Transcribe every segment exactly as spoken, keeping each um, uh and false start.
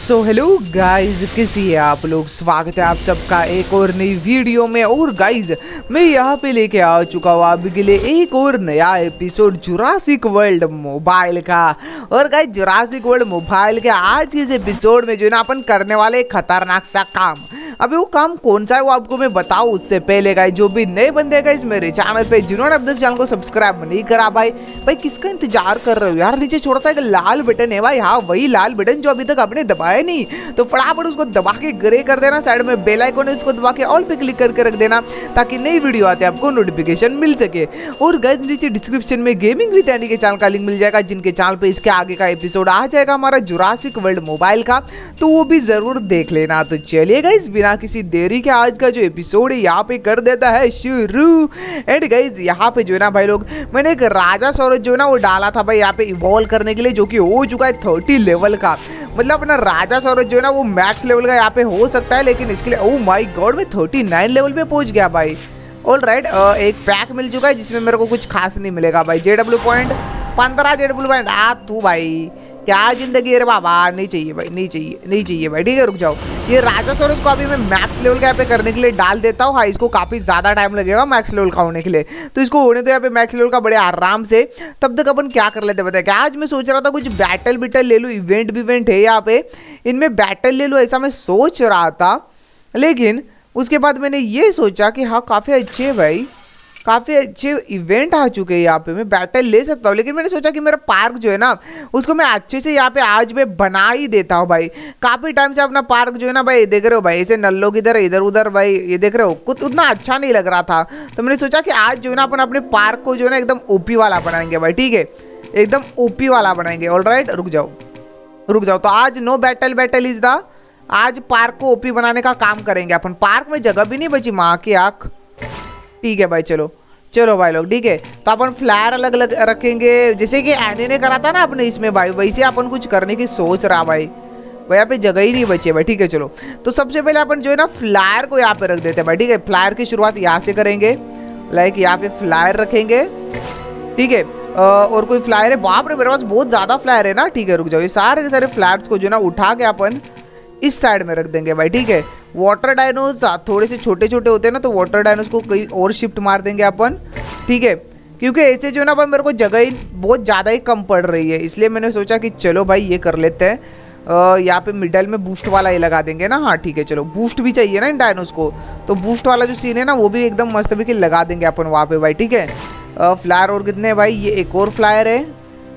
So hello guys, कैसी है आप लोग। स्वागत है आप सबका एक और नई वीडियो में। और गाइज मैं यहाँ पे लेके आ चुका हूँ आपके लिए एक और नया एपिसोड जुरासिक वर्ल्ड मोबाइल का। और गाइज जुरासिक वर्ल्ड मोबाइल के आज के इस एपिसोड में जो है ना अपन करने वाले एक खतरनाक सा काम। अभी वो काम कौन सा है वो आपको मैं बताऊँ उससे पहले गाइज जो भी नए बंदे गाइज मेरे चैनल पे जिन्होंने अब तक चैनल को सब्सक्राइब नहीं करा भाई भाई किसका इंतजार कर रहे हो यार। नीचे छोटा सा एक लाल बटन है भाई, हाँ वही लाल बटन जो अभी तक आपने दबाया नहीं, तो फटाफट उसको दबा के ग्रे कर देना। साइड में बेल आइकन है उसको दबा के ऑल पे क्लिक करके रख देना ताकि नई वीडियो आते आपको नोटिफिकेशन मिल सके। और गाइस नीचे डिस्क्रिप्शन में गेमिंग विद एनी के चैनल का लिंक मिल जाएगा, जिनके चैनल पे इसके आगे का एपिसोड आ जाएगा हमारा जुरासिक वर्ल्ड मोबाइल का, तो वो भी जरूर देख लेना। तो चलिए गाइस बिना किसी देरी के आज का जो एपिसोड है यहाँ पे कर देता है शुरू। एंड गाइस यहाँ पे जो है ना भाई लोग मैंने एक राजा सौरज जो है ना वो डाला था भाई यहाँ पे इवॉल्व करने के लिए, जो कि हो चुका है थर्टी लेवल का। मतलब अपना राजा सौरज जो है ना वो मैक्स लेवल का यहाँ पे हो सकता है, लेकिन इसके लिए ओह माय गॉड मैं थर्टी नाइन लेवल पे पहुंच गया भाई। ऑल राइट, एक पैक मिल चुका है जिसमें मेरे को कुछ खास नहीं मिलेगा भाई। जेडब्ल्यू पॉइंट पंद्रह जेडब्ल्यू पॉइंट आ तू भाई क्या जिंदगी है रे बाबा, नहीं चाहिए भाई, नहीं चाहिए नहीं चाहिए भाई। ठीक है रुक जाओ, ये राजा सौरज को अभी मैं मैक्स लेवल का यहाँ पे करने के लिए डाल देता हूँ। हाँ इसको काफी ज्यादा टाइम लगेगा मैक्स लेवल का होने के लिए, तो इसको होने तो यहाँ पे मैक्स लेवल का बड़े आराम से। तब तक अपन क्या कर लेते बताए क्या, आज मैं सोच रहा था कुछ बैटल बिटल ले लूँ, इवेंट विवेंट है यहाँ पे इनमें बैटल ले लूँ ऐसा मैं सोच रहा था। लेकिन उसके बाद मैंने ये सोचा कि हाँ काफ़ी अच्छे भाई काफ़ी अच्छे इवेंट आ चुके हैं यहाँ पे, मैं बैटल ले सकता हूँ। लेकिन मैंने सोचा कि मेरा पार्क जो है ना उसको मैं अच्छे से यहाँ पे आज मैं बना ही देता हूँ भाई। काफ़ी टाइम से अपना पार्क जो है ना भाई देख रहे हो भाई, ऐसे नल्लों की तरह इधर उधर भाई ये देख रहे हो कुछ उतना अच्छा नहीं लग रहा था। तो मैंने सोचा कि आज जो है ना अपन अपने पार्क को जो है ना एकदम ओपी वाला बनाएंगे भाई। ठीक है एकदम ओपी वाला बनाएंगे। ऑल राइट रुक जाओ रुक जाओ तो आज no battle battle is the, आज पार्क को ओपी बनाने का काम करेंगे अपन। पार्क में जगह भी नहीं बची माँ की आँख। ठीक है भाई चलो चलो भाई लोग ठीक है, तो अपन फ्लायर अलग अलग रखेंगे जैसे कि एनी ने करा था ना अपने इसमें भाई, वैसे अपन कुछ करने की सोच रहा भाई। भाई यहाँ पे जगह ही नहीं बची है भाई। ठीक है चलो, तो सबसे पहले अपन जो है ना फ्लायर को यहाँ पे रख देते हैं भाई। ठीक है फ्लायर की शुरुआत यहाँ से करेंगे, लाइक यहाँ पे फ्लायर रखेंगे। ठीक है और कोई फ्लायर है, बाप रे मेरे पास बहुत ज़्यादा फ्लायर है ना। ठीक है रुक जाओ, ये सारे के सारे फ्लायर्स को जो है ना उठा के अपन इस साइड में रख देंगे भाई। ठीक है वाटर डायनोज थोड़े से छोटे छोटे होते हैं ना, तो वाटर डायनोज को कहीं और शिफ्ट मार देंगे अपन। ठीक है क्योंकि ऐसे जो है ना भाई मेरे को जगह ही बहुत ज़्यादा ही कम पड़ रही है, इसलिए मैंने सोचा कि चलो भाई ये कर लेते हैं। यहाँ पे मिडल में बूस्ट वाला ये लगा देंगे ना। हाँ ठीक है चलो, बूस्ट भी चाहिए ना इन डायनोज को, तो बूस्ट वाला जो सीन है ना वो भी एकदम मस्त भी कि लगा देंगे अपन वहाँ पे भाई। ठीक है फ्लायर और कितने भाई, ये एक और फ्लायर है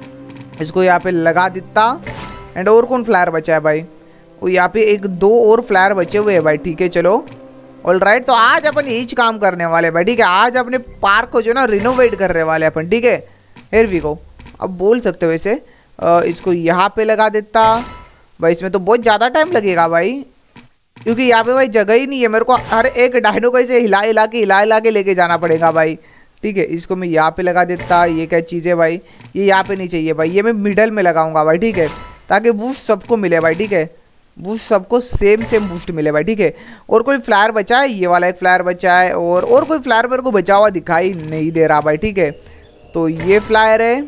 इसको यहाँ पे लगा देता। एंड और कौन फ्लायर बचा है भाई, वो यहाँ पे एक दो और फ्लायर बचे हुए हैं भाई। ठीक है चलो ऑल राइट, तो आज अपन यही काम करने वाले भाई। ठीक है आज अपने पार्क को जो ना रिनोवेट करने वाले अपन। ठीक है हियर वी गो, अब बोल सकते हो वैसे इसको यहाँ पे लगा देता भाई। इसमें तो बहुत ज़्यादा टाइम लगेगा भाई क्योंकि यहाँ पे भाई जगह ही नहीं है, मेरे को हर एक डायनो को ऐसे हिला हिला के हिला हिला के लेके जाना पड़ेगा भाई। ठीक है इसको मैं यहाँ पे लगा देता। ये क्या चीज़ है भाई, ये यहाँ पे नहीं चाहिए भाई, ये मैं मिडल में लगाऊंगा भाई। ठीक है ताकि बूस्ट सबको मिले भाई। ठीक है बूस्ट सबको सेम सेम बूस्ट मिले भाई। ठीक है और कोई फ्लायर बचा है, ये वाला एक फ्लायर बचा है, और और कोई फ्लायर मेरे को बचा हुआ दिखाई नहीं दे रहा भाई। ठीक है तो ये फ्लायर है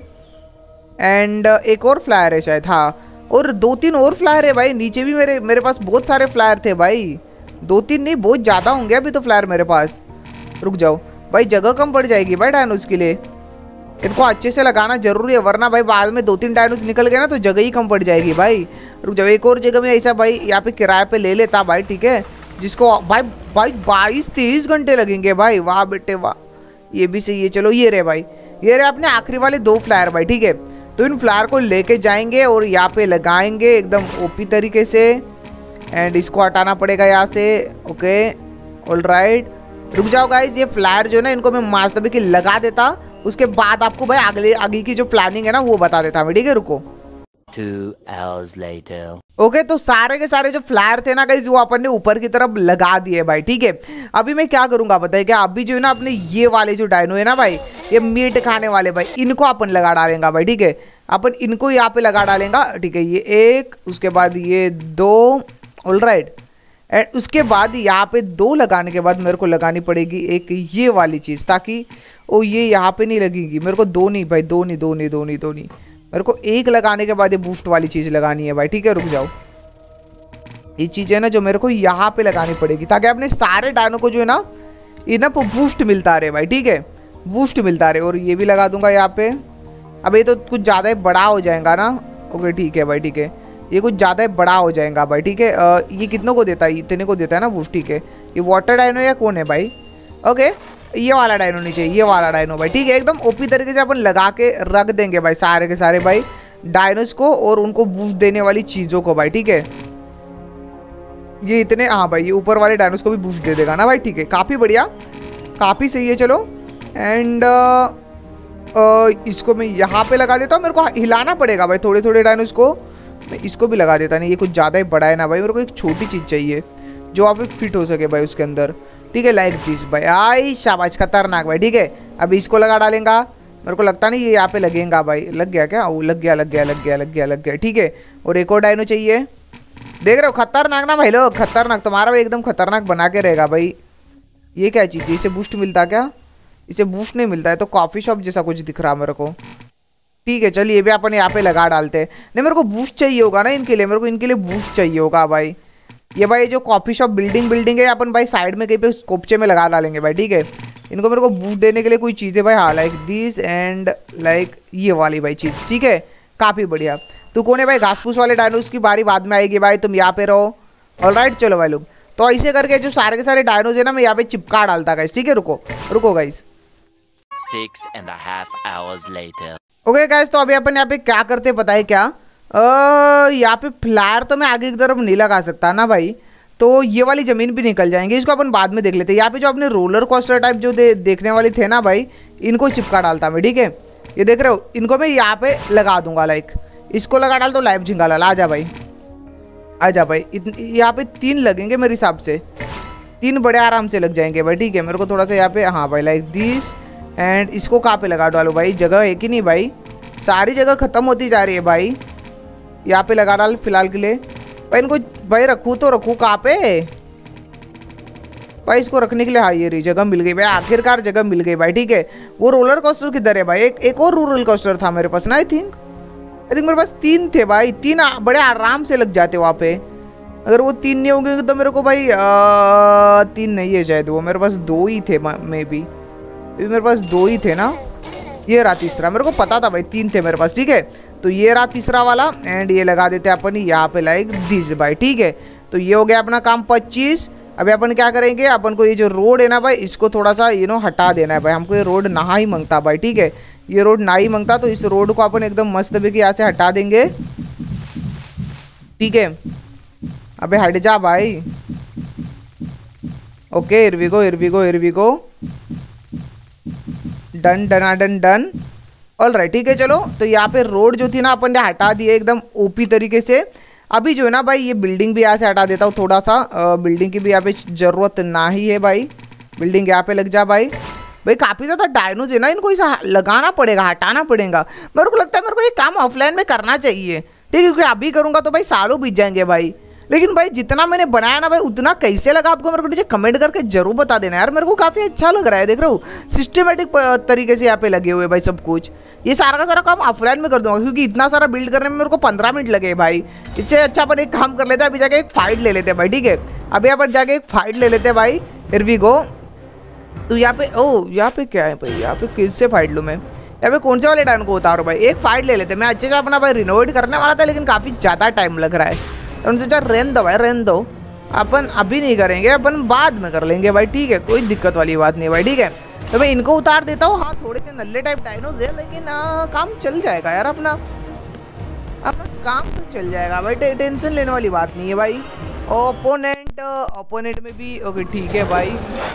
एंड एक और फ्लायर है शायद, हाँ और दो तीन और फ्लायर है भाई। नीचे भी मेरे मेरे पास बहुत सारे फ्लायर थे भाई, दो तीन नहीं बहुत ज़्यादा होंगे अभी तो फ्लायर मेरे पास। रुक जाओ भाई जगह कम पड़ जाएगी भाई डायनोज के लिए, इनको अच्छे से लगाना जरूरी है वरना भाई बाद में दो तीन डायनोज निकल गए ना तो जगह ही कम पड़ जाएगी भाई। रुक जाओ एक और जगह में ऐसा भाई यहाँ पे किराए पे ले लेता भाई। ठीक है जिसको भाई भाई बाईस तेईस घंटे लगेंगे भाई, वाह बेटे वाह, ये भी सही है। चलो ये रहे भाई, ये रहे अपने आखिरी वाले दो फ्लायर भाई। ठीक है तो इन फ्लायर को लेके जाएंगे और यहाँ पे लगाएंगे एकदम ओपी तरीके से। एंड इसको हटाना पड़ेगा यहाँ से। ओके ऑल राइट रुक जाओ गाइज, ये फ्लायर जो है ना इनको मैं मास्टर भी लगा देता, उसके बाद आपको भाई अगले आगे की जो प्लानिंग है ना वो बता देता मैं। ठीक है रुको Two hours later. Okay okay, तो सारे के सारे जो फ्लायर थे ना गाइस वो अपन ने ऊपर की तरफ लगा दिए भाई। ठीक है अभी मैं क्या करूंगा बताइए क्या, अभी जो है ना अपने ये वाले जो डायनो है ना भाई, ये मीट खाने वाले भाई, इनको अपन लगा डालेंगे भाई। ठीक है अपन इनको यहाँ पे लगा डालेंगे। ठीक है ये एक, उसके बाद ये दो। ऑल राइट एंड उसके बाद यहाँ पे दो लगाने के बाद मेरे को लगानी पड़ेगी एक ये वाली चीज़, ताकि ओ ये यहाँ पे नहीं लगेगी मेरे को। दो नहीं भाई, दो नहीं दो नहीं दो नहीं दो नहीं मेरे को एक लगाने के बाद ये बूस्ट वाली चीज़ लगानी है भाई। ठीक है रुक जाओ ये चीज़ है ना जो मेरे को यहाँ पे लगानी पड़ेगी ताकि अपने सारे डायनो को जो है ना ये ना बूस्ट मिलता रहे भाई, ठीक है, बूस्ट मिलता रहे। और ये भी लगा दूंगा यहाँ पे। अब ये तो कुछ ज़्यादा ही बड़ा हो जाएगा ना। ओके ठीक है भाई, ठीक है, ये कुछ ज़्यादा ही बड़ा हो जाएगा भाई, ठीक है। आ, ये कितनों को देता है? इतने को देता है ना बूस्ट, ठीक है। ये वाटर डायनो या कौन है भाई? ओके, ये वाला डायनो नहीं चाहिए, ये वाला डायनो भाई, ठीक है। एकदम ओपी तरीके से अपन लगा के रख देंगे भाई सारे के सारे भाई डायनोस को और उनको बूस्ट देने वाली चीज़ों को भाई, ठीक है। ये इतने, हाँ भाई, ये ऊपर वाले डायनोस को भी बूस्ट दे देगा ना भाई, ठीक है। काफ़ी बढ़िया, काफ़ी सही है। चलो एंड इसको मैं यहाँ पे लगा देता हूँ। मेरे को हिलाना पड़ेगा भाई थोड़े थोड़े डायनोस को। मैं इसको भी लगा देता, नहीं ये कुछ ज़्यादा ही बड़ा है ना भाई। मेरे को एक छोटी चीज़ चाहिए जो आप फिट हो सके भाई उसके अंदर, ठीक है। लाइक दिस भाई, आई शाबाश, खतरनाक भाई, ठीक है। अभी इसको लगा डालेंगा। मेरे को लगता नहीं ये यहाँ पे लगेगा भाई। लग गया क्या? वो लग गया लग गया लग गया लग गया लग गया, ठीक है। और एक और डायनो चाहिए। देख रहे हो, खतरनाक ना भाई लोग, खतरनाक। तुम्हारा भाई एकदम खतरनाक बना के रहेगा भाई। ये क्या चीज़ है? इसे बूस्ट मिलता क्या? इसे बूस्ट नहीं मिलता है, तो कॉफ़ी शॉप जैसा कुछ दिख रहा है मेरे को, ठीक है। चलिए ये भी अपन यहाँ पे लगा डालते हैं। नहीं, मेरे को बूस्ट चाहिए होगा ना इनके लिए, मेरे को इनके लिए बूस्ट चाहिए होगा भाई। ये भाई जो कॉफ़ी शॉप बिल्डिंग बिल्डिंग है अपन भाई साइड में कहीं पे कोपचे में लगा डालेंगे भाई, ठीक है। इनको मेरे को बूस्ट देने के लिए कोई चीज़ है भाई, हाँ, लाइक दिस एंड लाइक ये वाली भाई चीज़, ठीक है। काफ़ी बढ़िया। तो कौन है भाई? घास फूस वाले डायनोस की बारी बाद में आएगी भाई, तुम यहाँ पे रहो। ऑलराइट, चलो भाई लोग। तो ऐसे करके जो सारे के सारे डायनोस है ना मैं यहाँ पे चिपका डालता गाइस, ठीक है। रुको रुको guys. Six and a half hours later. Okay guys, तो अभी अपन यहाँ पे क्या करते पता है क्या? यहाँ पे फ्लायर तो मैं आगे की तरफ नहीं लगा सकता ना भाई, तो ये वाली ज़मीन भी निकल जाएंगे। इसको अपन बाद में देख लेते हैं। यहाँ पे जो अपने रोलर कोस्टर टाइप जो दे, देखने वाले थे ना भाई, इनको चिपका डालता मैं, ठीक है। ये देख रहे हो, इनको मैं यहाँ पे लगा दूंगा। लाइक इसको लगा डाल तो लाइव झिंगालाल आ जा भाई, आ जा भाई। यहाँ पे तीन लगेंगे मेरे हिसाब से, तीन बड़े आराम से लग जाएंगे भाई, ठीक है। मेरे को थोड़ा सा यहाँ पे, हाँ भाई, लाइक दिस एंड इसको कहाँ पे लगा डालो भाई? जगह है कि नहीं भाई? सारी जगह ख़त्म होती जा रही है भाई। यहाँ पे लगा डाल फिलहाल के लिए भाई। इनको भाई रखूँ तो रखूँ कहाँ पे भाई? इसको रखने के लिए, हाँ ये रही जगह मिल गई भाई, आखिरकार जगह मिल गई भाई, ठीक है। वो रोलर कोस्टर किधर है भाई? एक एक और रोलर कोस्टर था मेरे पास ना, आई थिंक आई थिंक मेरे पास तीन थे भाई। तीन बड़े आराम से लग जाते वहाँ पे। अगर वो तीन नहीं होंगे तो मेरे को भाई आ, तीन नहीं है शायद, वो मेरे पास दो ही थे मे बी मेरे पास दो ही थे ना। ये रहा तीसरा, मेरे को पता था भाई तीन थे मेरे पास, ठीक है। तो ये रहा तीसरा वाला एंड ये लगा देते हैं अपन यहाँ पे लाइक दिस भाई, ठीक है। तो ये हो गया अपना काम पच्चीस। अभी अपन क्या करेंगे? अपन को ये जो रोड है ना भाई, इसको थोड़ा सा यू नो हटा देना है भाई। हमको ये रोड ना ही मांगता भाई, ठीक है। ये रोड ना ही मांगता, तो इस रोड को अपन एकदम मस्त भी यहाँ से हटा देंगे, ठीक है। अबे हट जा भाई। ओके, इरविगो इरविगो इरविगो डन डना डन डन। ऑल राइट, ठीक है। चलो, तो यहाँ पे रोड जो थी ना अपन ने हटा दी है एकदम ओपी तरीके से। अभी जो है ना भाई ये बिल्डिंग भी यहाँ से हटा देता हूँ थोड़ा सा। आ, बिल्डिंग की भी यहाँ पे ज़रूरत ना ही है भाई। बिल्डिंग यहाँ पे लग जा भाई। भाई काफ़ी ज़्यादा डायनोज है ना, इनको इसे लगाना पड़ेगा, हटाना पड़ेगा। मेरे को लगता है मेरे को ये काम ऑफलाइन में करना चाहिए, ठीक है, क्योंकि अभी करूँगा तो भाई सालों बीत जाएंगे भाई। लेकिन भाई जितना मैंने बनाया ना भाई उतना कैसे लगा आपको मेरे को नीचे कमेंट करके जरूर बता देना यार। मेरे को काफ़ी अच्छा लग रहा है, देख रहे हो सिस्टमेटिक तरीके से यहाँ पे लगे हुए भाई सब कुछ। ये सारा का सारा काम ऑफलाइन में कर दूंगा, क्योंकि इतना सारा बिल्ड करने में मेरे को पंद्रह मिनट लगे भाई। इससे अच्छा अपन एक काम कर लेते हैं, अभी जाके एक फाइट ले लेते हैं भाई, ठीक है। अभी यहाँ पर जाके एक फाइट ले लेते हैं भाई। फिर भी गो तो यहाँ पे, ओ यहाँ पे क्या है भाई? यहाँ पे किससे फाइट लूँ मैं? यहाँ पे कौन से वाले डायनो को उतारो भाई? एक फाइट ले लेते हैं। मैं अच्छे से अपना भाई रिनोवेट करने वाला था, लेकिन काफ़ी ज़्यादा टाइम लग रहा है, तो उनसे चाह रेन दो भाई, रेन दो। अपन अभी नहीं करेंगे, अपन बाद में कर लेंगे भाई, ठीक है। कोई दिक्कत वाली बात नहीं भाई, ठीक है। तो मैं इनको उतार देता हूँ। हाँ थोड़े से नल्ले टाइप डायनोज है, लेकिन आ, काम चल जाएगा यार अपना अपना काम तो चल जाएगा भाई। टे, टेंशन लेने वाली बात नहीं है भाई। ओपोनेंट ओपोनेंट में भी ओके, ठीक है भाई।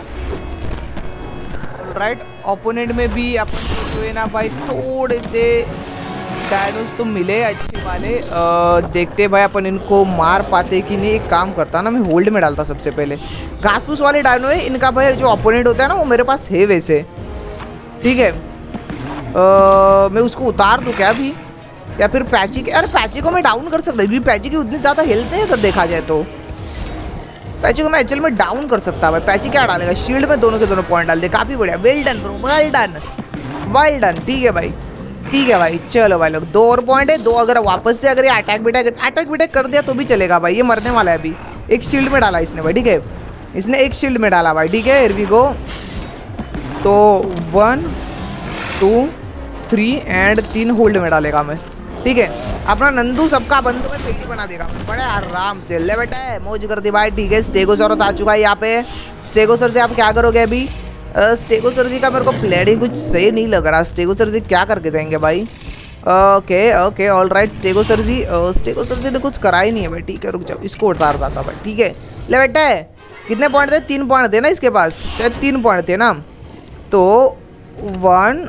राइट, ओपोनेंट में भी अपन जो है ना भाई थोड़े से डायनोस तो मिले अच्छे वाले। आ, देखते भाई अपन इनको मार पाते कि नहीं। एक काम करता ना, मैं होल्ड में डालता सबसे पहले। घास फूस वाले डायनो है इनका भाई, जो ओपोनेंट होता है ना वो मेरे पास है वैसे, ठीक है। आ, मैं उसको उतार दूँ क्या अभी, या फिर पैची के? अरे पैची को मैं डाउन कर सकता हूँ, क्योंकि पैची की उतनी ज़्यादा हेल्थ है अगर देखा जाए तो। पैची को मैं एक्चुअल में डाउन कर सकता भाई। पैची क्या डालेगा? शील्ड में दोनों के दोनों पॉइंट डाल दे। काफ़ी बढ़िया, well done bro, well done well done, ठीक है भाई, ठीक है भाई। चलो भाई लोग, दो और पॉइंट है, दो अगर वापस से अगर ये अटैक बिटैक अटैक बिटैक कर दिया तो भी चलेगा भाई। ये मरने वाला है अभी, एक शील्ड में डाला इसने भाई, ठीक है, इसने एक शील्ड में डाला भाई, ठीक है। Here we go. तो वन टू थ्री एंड तीन होल्ड में डालेगा मैं, ठीक है। अपना नंदू सबका बंदू में पेटी बना देगा बड़े आराम से। ले बेटा है मौज कर दी भाई, ठीक है। स्टेगोसॉरस आ चुका है यहाँ पे। स्टेगोसॉरस से आप क्या करोगे अभी? स्टेगोसॉरस जी का मेरे को प्लेनिंग कुछ सही नहीं लग रहा। स्टेगोसॉरस जी क्या करके जाएंगे भाई? Okay okay all right. Stegosaurus ji stegosaurus ji ने कुछ करा ही नहीं है भाई, ठीक है। रुक जाओ, इसको उतार देता भाई, ठीक है। ले बेटा है, कितने पॉइंट थे? तीन पॉइंट थे ना इसके पास, शायद तीन पॉइंट थे ना। तो one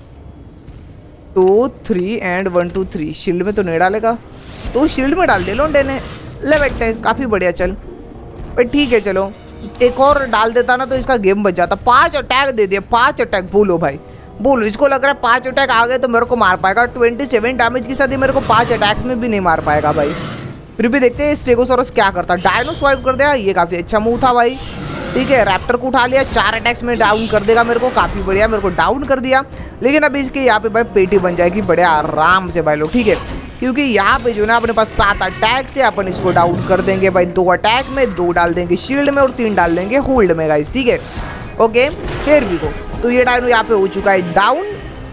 two three and one two three shield में तो नहीं डालेगा, तो शील्ड में डाल दे लोंडे ने। ले बेटे काफ़ी बढ़िया, चल भाई ठीक है। चलो एक और डाल देता ना तो इसका गेम बच जाता। पांच अटैक दे दिए, पांच अटैक। बोलो भाई बोलो, इसको लग रहा है पांच अटैक आ गए तो मेरे को मार पाएगा। ट्वेंटी सेवन डैमेज के साथ ही मेरे को पांच अटैक्स में भी नहीं मार पाएगा भाई। फिर भी देखते हैं स्टेगोसॉरस क्या करता। डायनो स्वाइप कर दिया, ये काफ़ी अच्छा मूव था भाई, ठीक है। रैप्टर को उठा लिया, चार अटैक्स में डाउन कर देगा मेरे को, काफ़ी बढ़िया, मेरे को डाउन कर दिया। लेकिन अभी इसके यहाँ पे भाई पेटी बन जाएगी बड़े आराम से भाई लोग, ठीक है। क्योंकि यहाँ पे जो ना अपने पास सात अटैक से अपन इसको डाउन कर देंगे भाई। दो अटैक में, दो डाल देंगे शील्ड में और तीन डाल देंगे होल्ड में गाइस, ठीक है। ओके फिर भी को तो ये डायनो यहाँ पे हो चुका है डाउन।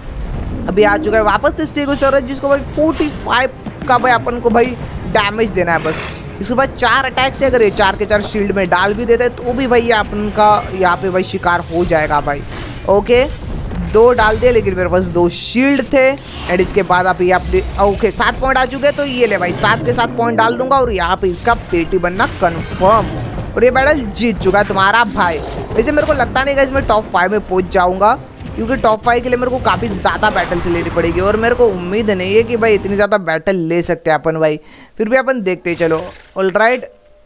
अभी आ चुका है वापस से स्टेगोसॉरस, जिसको भाई फोर्टी फाइव का भाई अपन को भाई डैमेज देना है बस। इसके बाद चार अटैक से अगर ये चार के चार शील्ड में डाल भी देते तो भी भाई ये अपन का यहाँ पे भाई शिकार हो जाएगा भाई। ओके दो डाल दिए, लेकिन मेरे पास दो शील्ड थे। एंड इसके बाद आप ये अपने ओके सात पॉइंट आ चुके हैं, तो ये ले भाई सात के सात पॉइंट डाल दूंगा और यहाँ पे इसका पेटी बनना कन्फर्म। और ये बैटल जीत चुका है तुम्हारा भाई। वैसे मेरे को लगता नहीं कि इसमें टॉप फाइव में पहुँच जाऊँगा, क्योंकि टॉप फाइव के लिए मेरे को काफ़ी ज़्यादा बैटल से लेनी पड़ेगी और मेरे को उम्मीद नहीं है कि भाई इतनी ज़्यादा बैटल ले सकते हैं अपन भाई। फिर भी अपन देखते चलो। All right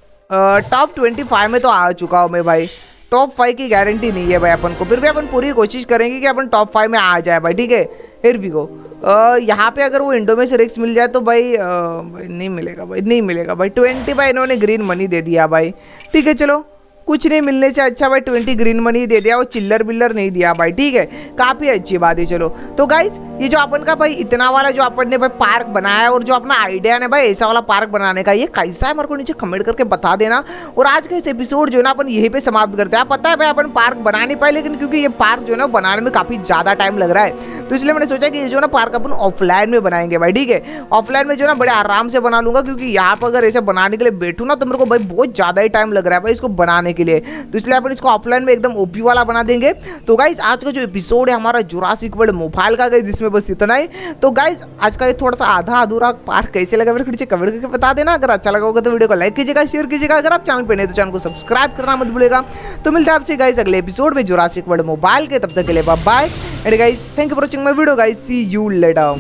top twenty five में तो आ चुका हूँ मैं भाई। टॉप फाइव की गारंटी नहीं है भाई अपन को, फिर भी अपन पूरी कोशिश करेंगे कि अपन टॉप फाइव में आ जाए भाई, ठीक है। फिर भी को यहाँ पे अगर वो इंडो में से रिक्स मिल जाए तो भाई, आ, भाई नहीं मिलेगा भाई, नहीं मिलेगा भाई। ट्वेंटी भाई इन्होंने ग्रीन मनी दे दिया भाई, ठीक है। चलो कुछ नहीं मिलने से अच्छा भाई ट्वेंटी ग्रीन मनी दे दिया, वो चिल्लर बिल्लर नहीं दिया भाई, ठीक है। काफ़ी अच्छी बात है। चलो तो गाइस ये जो अपन का भाई इतना वाला जो अपन ने भाई पार्क बनाया है और जो अपना आइडिया है भाई ऐसा वाला पार्क बनाने का, ये कैसा है मेरे को नीचे कमेंट करके बता देना। और आज का इस एपिसोड जो है ना अपन यहीं पे समाप्त करते हैं। पता है भाई अपन पार्क बना नहीं पाए, लेकिन क्योंकि ये पार्क जो है ना बनाने में काफ़ी ज़्यादा टाइम लग रहा है, तो इसलिए मैंने सोचा कि ये जो ना पार्क अपन ऑफलाइन में बनाएंगे भाई, ठीक है। ऑफलाइन में जो ना बड़े आराम से बना लूंगा, क्योंकि यहाँ पर अगर ऐसे बनाने के लिए बैठूँ ना तो मेरे को भाई बहुत ज़्यादा ही टाइम लग रहा है भाई इसको बनाने के लिए, तो इसलिए अपन इसको ऑफलाइन में एकदम ओपी वाला बना देंगे। तो गाइस आज का जो एपिसोड है हमारा जुरासिक वर्ल्ड मोबाइल का, गाइस जिसमें बस इतना ही। तो गाइस आज का ये थोड़ा सा आधा अधूरा पार्क कैसे लगा मेरे को नीचे कमेंट करके बता देना। अगर अच्छा लगा होगा तो वीडियो को लाइक कीजिएगा, शेयर कीजिएगा। अगर आप चैनल पे नहीं तो चैनल को सब्सक्राइब करना मत भूलिएगा। तो मिलते हैं आपसे गाइस अगले एपिसोड में जुरासिक वर्ल्ड मोबाइल के, तब तक के लिए bye bye. And guys thank you for watching my video guys, see you later.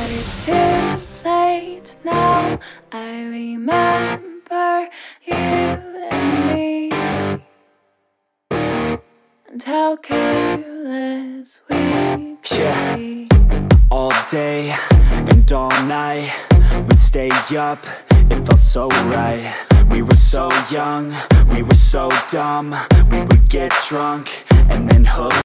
And how careless we could Yeah. be. All day and all night we'd stay up, it felt so right. We were so young, we were so dumb. We would get drunk and then hook